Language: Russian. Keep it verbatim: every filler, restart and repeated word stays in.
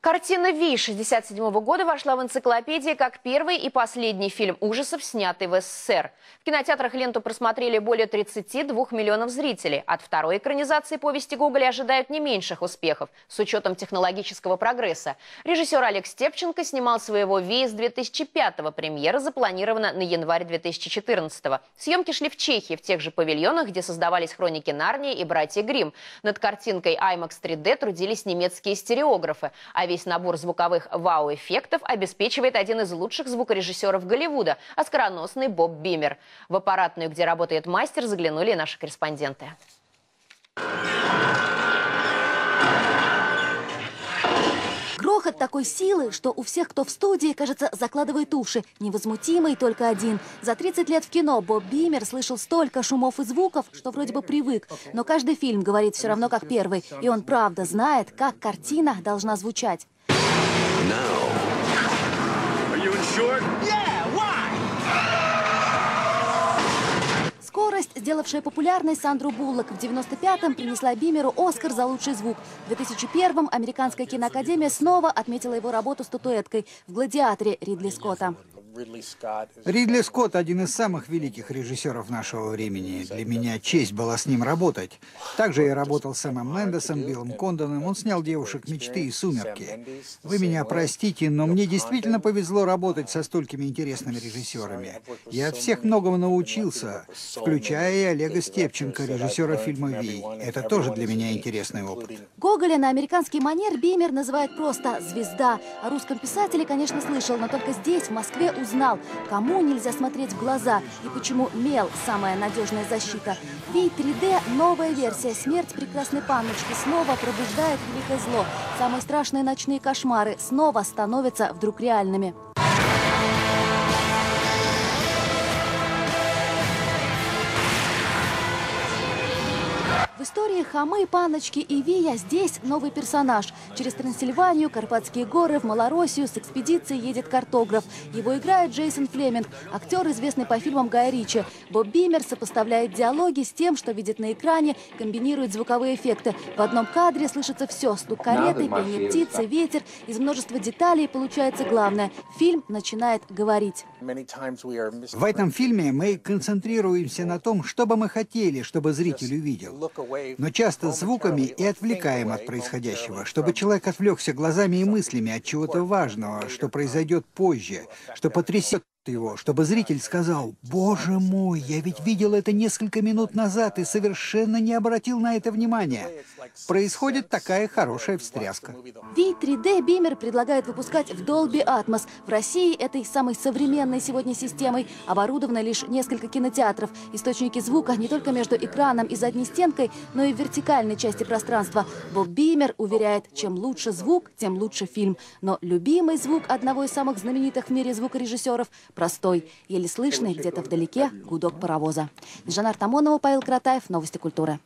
Картина «Ви» шестьдесят седьмого года вошла в энциклопедии как первый и последний фильм ужасов, снятый в СССР. В кинотеатрах ленту просмотрели более тридцати двух миллионов зрителей. От второй экранизации повести Гоголя ожидают не меньших успехов, с учетом технологического прогресса. Режиссер Олег Степченко снимал своего «Ви» с две тысячи пятого. Премьера запланирована на январь две тысячи четырнадцатого. Съемки шли в Чехии, в тех же павильонах, где создавались «Хроники Нарнии» и «Братья Гримм». Над картинкой аймакс три дэ трудились немецкие стереографы, а весь набор звуковых вау-эффектов обеспечивает один из лучших звукорежиссеров Голливуда – оскароносный Боб Бимер. В аппаратную, где работает мастер, заглянули наши корреспонденты. Грохот такой силы, что у всех, кто в студии, кажется, закладывает уши. Невозмутимый только один. За тридцать лет в кино Боб Бимер слышал столько шумов и звуков, что вроде бы привык. Но каждый фильм говорит все равно как первый. И он правда знает, как картина должна звучать. Скорость, сделавшая популярной Сандру Буллок, в девяносто пятом принесла Бимеру Оскар за лучший звук. В две тысячи первом Американская киноакадемия снова отметила его работу статуэткой в «Гладиаторе» Ридли Скотта. Ридли Скотт – один из самых великих режиссеров нашего времени. Для меня честь была с ним работать. Также я работал с Сэмом Мендесом, Биллом Кондоном. Он снял «Девушек мечты» и «Сумерки». Вы меня простите, но мне действительно повезло работать со столькими интересными режиссерами. Я от всех многому научился, включая и Олега Степченко, режиссера фильма «Ви». Это тоже для меня интересный опыт. Гоголя на американский манер Бимер называет просто «звезда». О русском писателе, конечно, слышал, но только здесь, в Москве, узнал, кому нельзя смотреть в глаза и почему мел – самая надежная защита. «Ви» три дэ – новая версия. Смерть прекрасной панночки снова пробуждает великое зло. Самые страшные ночные кошмары снова становятся вдруг реальными. В истории «Хамы», «Панночки» и «Вия» здесь новый персонаж. Через Трансильванию, Карпатские горы, в Малороссию с экспедицией едет картограф. Его играет Джейсон Флеминг, актер, известный по фильмам Гая Ричи. Боб Бимер сопоставляет диалоги с тем, что видит на экране, комбинирует звуковые эффекты. В одном кадре слышится все – стук кареты, пение птицы, ветер. Из множества деталей получается главное – фильм начинает говорить. В этом фильме мы концентрируемся на том, что бы мы хотели, чтобы зритель увидел. Но часто звуками и отвлекаем от происходящего, чтобы человек отвлекся глазами и мыслями от чего-то важного, что произойдет позже, что потрясет его, чтобы зритель сказал: «Боже мой, я ведь видел это несколько минут назад и совершенно не обратил на это внимания». Происходит такая хорошая встряска. «Ви» три дэ Бимер предлагает выпускать в Dolby Atmos. В России этой самой современной сегодня системой оборудовано лишь несколько кинотеатров. Источники звука не только между экраном и задней стенкой, но и в вертикальной части пространства. Боб Бимер уверяет, чем лучше звук, тем лучше фильм. Но любимый звук одного из самых знаменитых в мире звукорежиссеров – простой, еле слышный где-то вдалеке гудок паровоза. Жанна Артамонова, Павел Кратаев, Новости культуры.